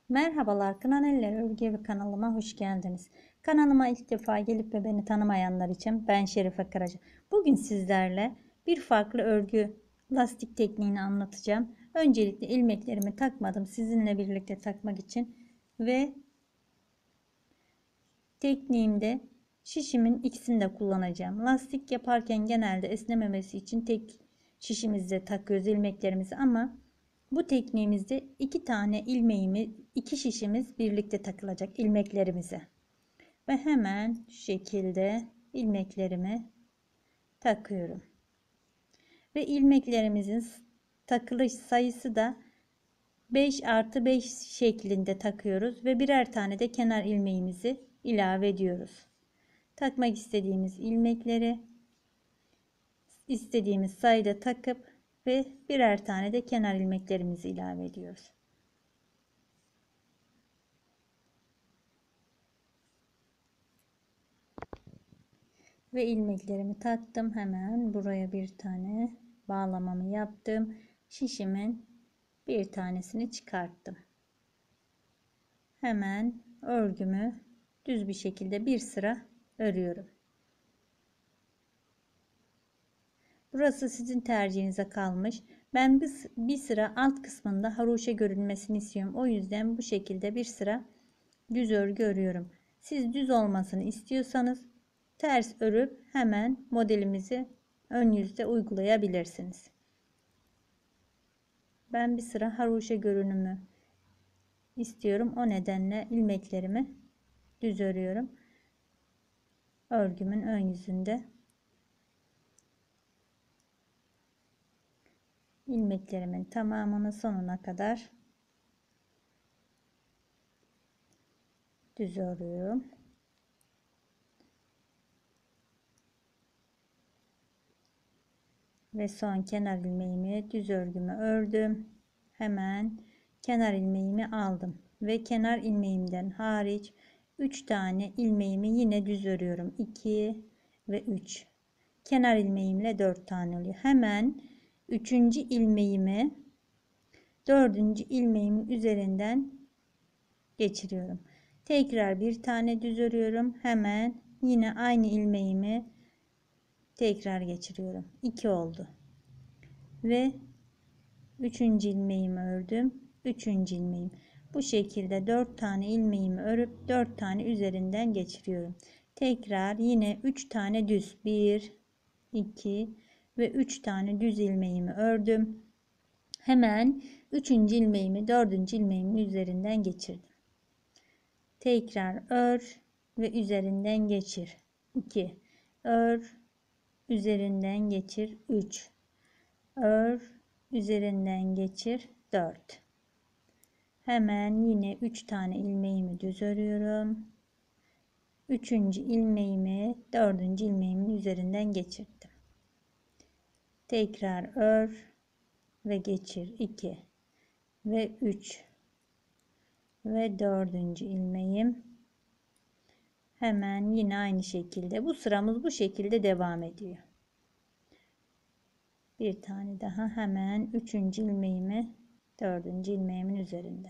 Merhabalar Kınaneller Örgü Evi kanalıma hoş geldiniz. Kanalıma ilk defa gelip ve beni tanımayanlar için ben Şerife Karaca. Bugün sizlerle bir farklı örgü lastik tekniğini anlatacağım. Öncelikle ilmeklerimi takmadım sizinle birlikte takmak için ve tekniğimde şişimin ikisini de kullanacağım. Lastik yaparken genelde esnememesi için tek şişimizde takıyoruz ilmeklerimizi ama bu tekniğimizde iki tane ilmeğimi, iki şişimiz birlikte takılacak ilmeklerimize. Ve hemen şu şekilde ilmeklerimi takıyorum. Ve ilmeklerimizin takılış sayısı da 5 artı 5 şeklinde takıyoruz. Ve birer tane de kenar ilmeğimizi ilave ediyoruz. Takmak istediğimiz ilmekleri istediğimiz sayıda takıp ve birer tane de kenar ilmeklerimizi ilave ediyoruz. Ve ilmeklerimi taktım. Hemen buraya bir tane bağlamamı yaptım. Şişimin bir tanesini çıkarttım. Hemen örgümü düz bir şekilde bir sıra örüyorum. Burası sizin tercihinize kalmış. Ben bir sıra alt kısmında haroşa görünmesini istiyorum. O yüzden bu şekilde bir sıra düz örgü örüyorum. Siz düz olmasını istiyorsanız ters örüp hemen modelimizi ön yüzde uygulayabilirsiniz. Ben bir sıra haroşa görünümü istiyorum. O nedenle ilmeklerimi düz örüyorum. Örgümün ön yüzünde ilmeklerimin tamamını sonuna kadar düz örüyorum. Ve son kenar ilmeğimi düz örgümü ördüm. Hemen kenar ilmeğimi aldım ve kenar ilmeğimden hariç 3 tane ilmeğimi yine düz örüyorum. 2 ve 3. Kenar ilmeğimle 4 tane oluyor. Hemen 3. ilmeğimi 4. ilmeğimin üzerinden geçiriyorum. Tekrar bir tane düz örüyorum. Hemen yine aynı ilmeğimi tekrar geçiriyorum. 2 oldu. Ve 3. ilmeğimi ördüm. 3. ilmeğim. Bu şekilde 4 tane ilmeğimi örüp 4 tane üzerinden geçiriyorum. Tekrar yine 3 tane düz 1 2 ve 3 tane düz ilmeğimi ördüm. Hemen 3. ilmeğimi 4. ilmeğimin üzerinden geçirdim. Tekrar ör ve üzerinden geçir. 2 ör, üzerinden geçir. 3 ör, üzerinden geçir. 4. Hemen yine 3 tane ilmeğimi düz örüyorum. 3. ilmeğimi 4. ilmeğimin üzerinden geçirdim. Tekrar ör ve geçir. 2 ve 3 ve 4. ilmeğim. Hemen yine aynı şekilde bu sıramız bu şekilde devam ediyor. Bir tane daha hemen 3. ilmeğimi 4. ilmeğimin üzerinde.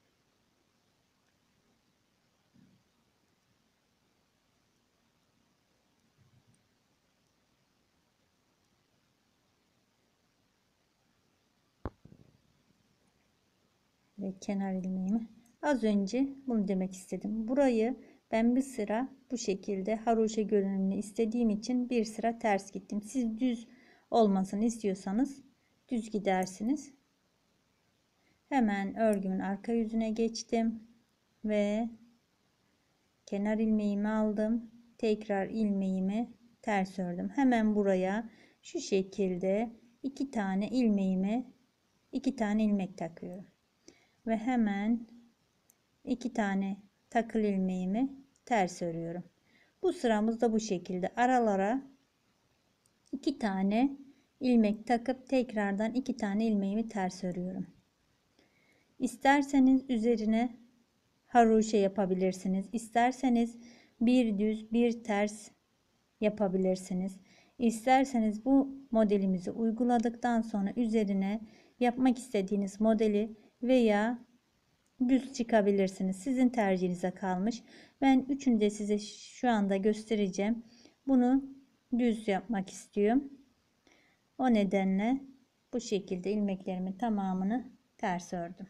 Ve kenar ilmeğimi az önce bunu demek istedim. Burayı ben bir sıra bu şekilde haroşa görünümünü istediğim için bir sıra ters gittim. Siz düz olmasını istiyorsanız düz gidersiniz. Hemen örgümün arka yüzüne geçtim ve kenar ilmeğimi aldım. Tekrar ilmeğimi ters ördüm. Hemen buraya şu şekilde 2 tane ilmeğimi 2 tane ilmek takıyorum. Ve hemen 2 tane takıl ilmeğimi ters örüyorum. Bu sıramız da bu şekilde aralara 2 tane ilmek takıp tekrardan 2 tane ilmeğimi ters örüyorum. İsterseniz üzerine haroşa yapabilirsiniz. İsterseniz bir düz bir ters yapabilirsiniz. İsterseniz bu modelimizi uyguladıktan sonra üzerine yapmak istediğiniz modeli veya düz çıkabilirsiniz. Sizin tercihinize kalmış. Ben üçünü de size şu anda göstereceğim. Bunu düz yapmak istiyorum. O nedenle bu şekilde ilmeklerimin tamamını ters ördüm.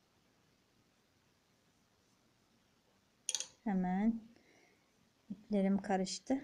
Hemen iplerim karıştı.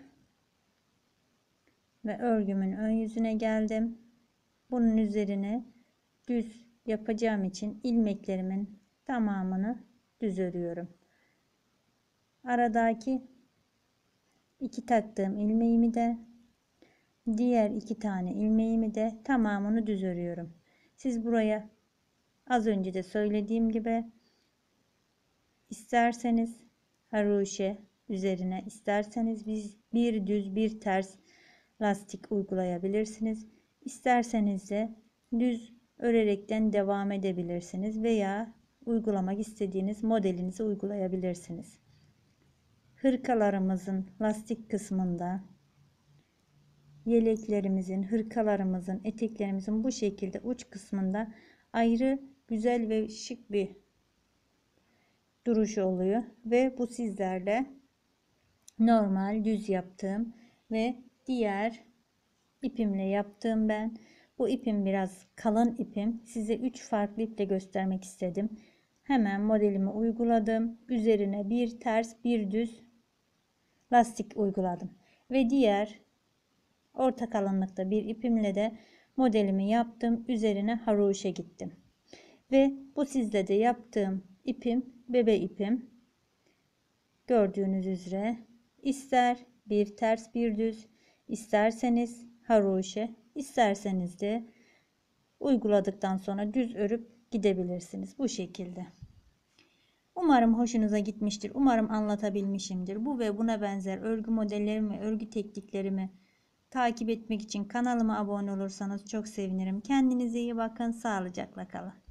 Ve örgümün ön yüzüne geldim. Bunun üzerine düz yapacağım için ilmeklerimin tamamını düz örüyorum. Aradaki iki taktığım ilmeğimi de diğer iki tane ilmeğimi de tamamını düz örüyorum. Siz buraya az önce de söylediğim gibi isterseniz haroşa üzerine, isterseniz bir düz bir ters lastik uygulayabilirsiniz. İsterseniz de düz örerekten devam edebilirsiniz veya uygulamak istediğiniz modelinizi uygulayabilirsiniz. Hırkalarımızın lastik kısmında, yeleklerimizin, hırkalarımızın, eteklerimizin bu şekilde uç kısmında ayrı güzel ve şık bir duruş oluyor ve bu sizlerle normal düz yaptığım ve diğer ipimle yaptığım, ben bu ipim biraz kalın ipim, size 3 farklı iple göstermek istedim. Hemen modelimi uyguladım, üzerine bir ters bir düz lastik uyguladım ve diğer orta kalınlıkta bir ipimle de modelimi yaptım, üzerine haroşa gittim ve bu sizde de yaptığım ipim bebe ipim. Gördüğünüz üzere ister bir ters bir düz, isterseniz haroşa, isterseniz de uyguladıktan sonra düz örüp gidebilirsiniz bu şekilde. Umarım hoşunuza gitmiştir. Umarım anlatabilmişimdir. Bu ve buna benzer örgü modellerimi, örgü tekniklerimi takip etmek için kanalıma abone olursanız çok sevinirim. Kendinize iyi bakın. Sağlıcakla kalın.